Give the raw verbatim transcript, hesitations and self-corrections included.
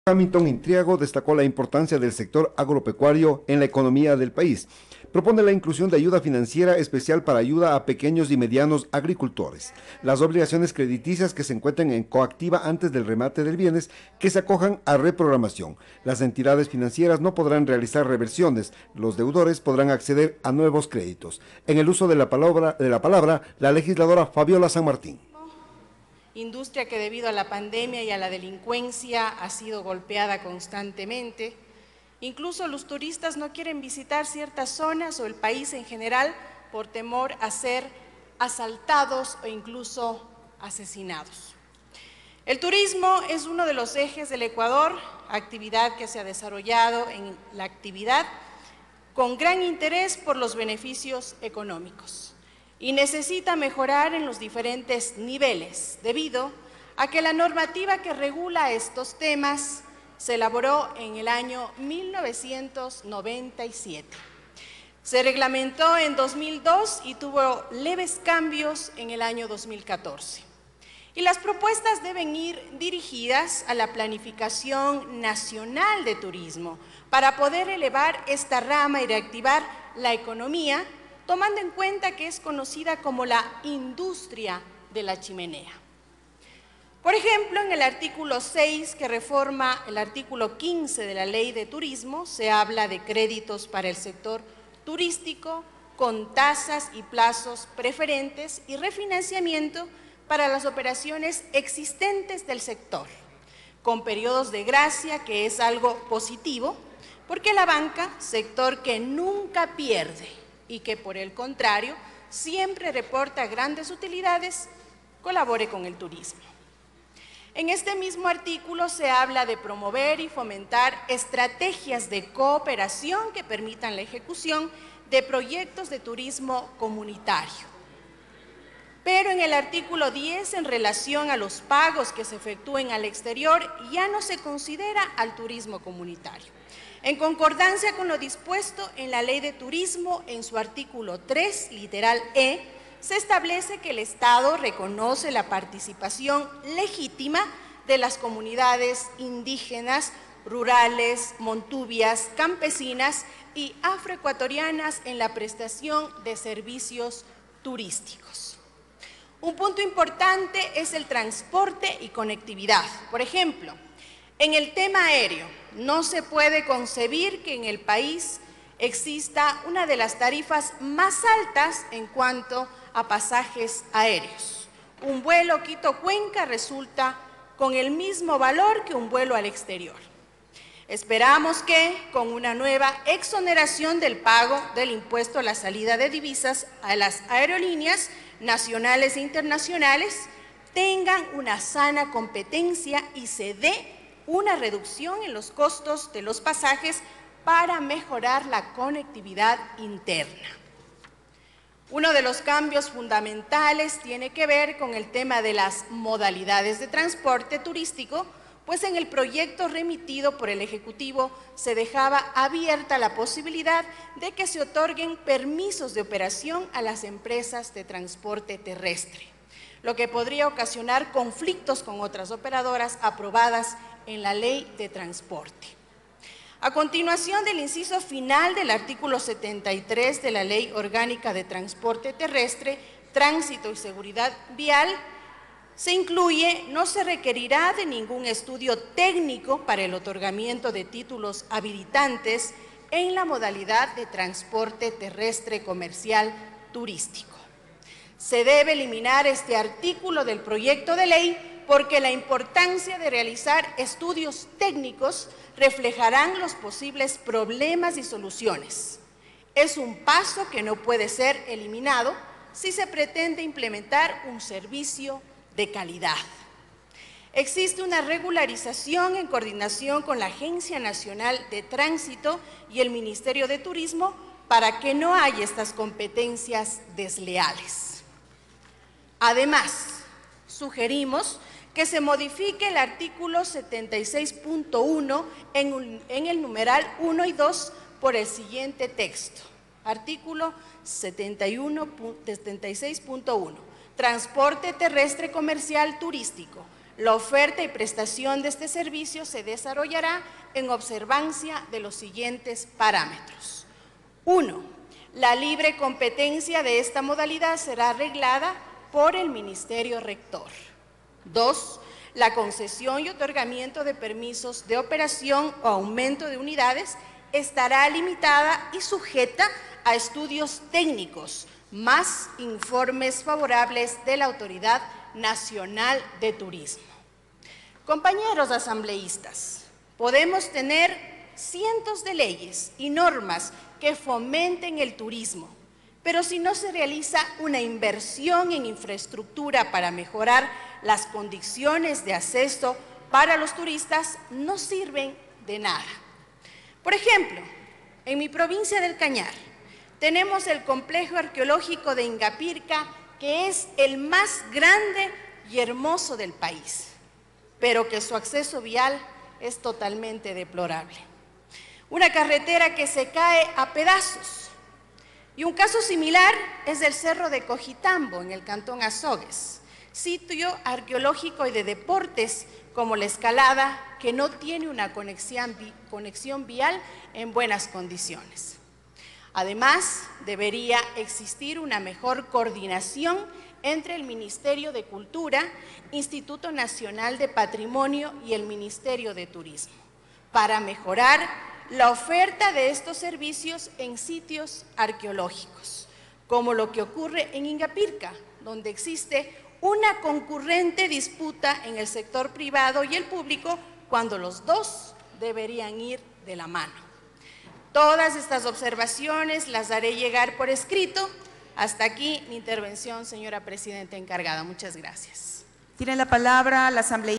Hamilton Intriago destacó la importancia del sector agropecuario en la economía del país. Propone la inclusión de ayuda financiera especial para ayuda a pequeños y medianos agricultores. Las obligaciones crediticias que se encuentren en coactiva antes del remate del bienes que se acojan a reprogramación. Las entidades financieras no podrán realizar reversiones. Los deudores podrán acceder a nuevos créditos. En el uso de la palabra, de la, palabra, la legisladora Fabiola San Martín. Industria que debido a la pandemia y a la delincuencia ha sido golpeada constantemente. Incluso los turistas no quieren visitar ciertas zonas o el país en general por temor a ser asaltados o incluso asesinados. El turismo es uno de los ejes del Ecuador, actividad que se ha desarrollado en la actividad con gran interés por los beneficios económicos. Y necesita mejorar en los diferentes niveles, debido a que la normativa que regula estos temas se elaboró en el año mil novecientos noventa y siete. Se reglamentó en dos mil dos y tuvo leves cambios en el año dos mil catorce. Y las propuestas deben ir dirigidas a la planificación nacional de turismo para poder elevar esta rama y reactivar la economía, tomando en cuenta que es conocida como la industria de la chimenea. Por ejemplo, en el artículo seis, que reforma el artículo quince de la Ley de Turismo, se habla de créditos para el sector turístico con tasas y plazos preferentes y refinanciamiento para las operaciones existentes del sector, con periodos de gracia, que es algo positivo, porque la banca, sector que nunca pierde, y que por el contrario siempre reporta grandes utilidades, colabore con el turismo. En este mismo artículo se habla de promover y fomentar estrategias de cooperación que permitan la ejecución de proyectos de turismo comunitario. Pero en el artículo diez, en relación a los pagos que se efectúen al exterior, ya no se considera al turismo comunitario. En concordancia con lo dispuesto en la Ley de Turismo, en su artículo tres, literal E, se establece que el Estado reconoce la participación legítima de las comunidades indígenas, rurales, montubias, campesinas y afroecuatorianas en la prestación de servicios turísticos. Un punto importante es el transporte y conectividad. Por ejemplo, en el tema aéreo, no se puede concebir que en el país exista una de las tarifas más altas en cuanto a pasajes aéreos. Un vuelo Quito-Cuenca resulta con el mismo valor que un vuelo al exterior. Esperamos que, con una nueva exoneración del pago del impuesto a la salida de divisas a las aerolíneas nacionales e internacionales, tengan una sana competencia y se dé una reducción en los costos de los pasajes para mejorar la conectividad interna. Uno de los cambios fundamentales tiene que ver con el tema de las modalidades de transporte turístico, pues en el proyecto remitido por el Ejecutivo se dejaba abierta la posibilidad de que se otorguen permisos de operación a las empresas de transporte terrestre, lo que podría ocasionar conflictos con otras operadoras aprobadas en la Ley de Transporte. A continuación del inciso final del artículo setenta y tres de la Ley Orgánica de Transporte Terrestre, Tránsito y Seguridad Vial, se incluye: no se requerirá de ningún estudio técnico para el otorgamiento de títulos habilitantes en la modalidad de transporte terrestre comercial turístico. Se debe eliminar este artículo del proyecto de ley porque la importancia de realizar estudios técnicos reflejarán los posibles problemas y soluciones. Es un paso que no puede ser eliminado si se pretende implementar un servicio de calidad. Existe una regularización en coordinación con la Agencia Nacional de Tránsito y el Ministerio de Turismo para que no haya estas competencias desleales. Además, sugerimos que se modifique el artículo setenta y seis punto uno en, un, en el numeral uno y dos por el siguiente texto. Artículo setenta y seis punto uno. Transporte terrestre comercial turístico. La oferta y prestación de este servicio se desarrollará en observancia de los siguientes parámetros. Uno, la libre competencia de esta modalidad será reglada por el Ministerio Rector. Dos, la concesión y otorgamiento de permisos de operación o aumento de unidades estará limitada y sujeta a estudios técnicos, más informes favorables de la Autoridad Nacional de Turismo. Compañeros asambleístas, podemos tener cientos de leyes y normas que fomenten el turismo, pero si no se realiza una inversión en infraestructura para mejorar las condiciones de acceso para los turistas, no sirven de nada. Por ejemplo, en mi provincia del Cañar, tenemos el complejo arqueológico de Ingapirca, que es el más grande y hermoso del país, pero que su acceso vial es totalmente deplorable. Una carretera que se cae a pedazos. Y un caso similar es el Cerro de Cojitambo, en el cantón Azogues, sitio arqueológico y de deportes como la escalada, que no tiene una conexión, conexión vial en buenas condiciones. Además, debería existir una mejor coordinación entre el Ministerio de Cultura, Instituto Nacional de Patrimonio y el Ministerio de Turismo, para mejorar la oferta de estos servicios en sitios arqueológicos, como lo que ocurre en Ingapirca, donde existe una concurrente disputa en el sector privado y el público, cuando los dos deberían ir de la mano. Todas estas observaciones las haré llegar por escrito. Hasta aquí mi intervención, señora presidenta encargada. Muchas gracias. Tiene la palabra la asambleísta.